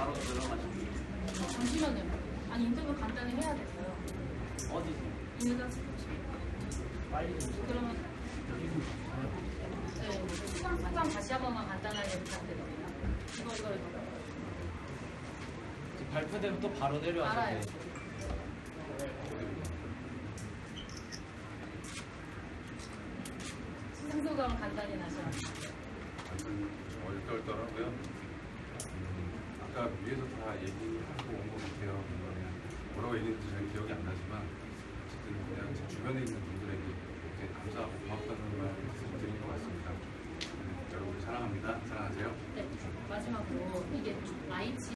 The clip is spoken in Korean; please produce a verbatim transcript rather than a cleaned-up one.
바로 들어가시고. 잠시만요. 아니 인터뷰 간단히 해야 돼서요. 어디서? 인터뷰 스포츠. 빨리 좀. 그러면 네, 수강 수강 다시 한 번만 간단하게 부탁드립니다. 이거 이거 이거. 발표되면 또 바로 내려와서. 알아요. 수상 소감 간단히 다시 한 번. 완전 얼떨떨하고요. 음, 아까 위에서 다 얘기하고 온 것 같아요. 그냥 뭐라고 얘기했는지 잘 기억이 안 나지만 어쨌든 그냥 제 주변에 있는 분들에게 굉장히 감사하고 고맙다는 말을 드린 것 같습니다. 네, 여러분 사랑합니다. 사랑하세요. 네, 마지막으로 이게 아이치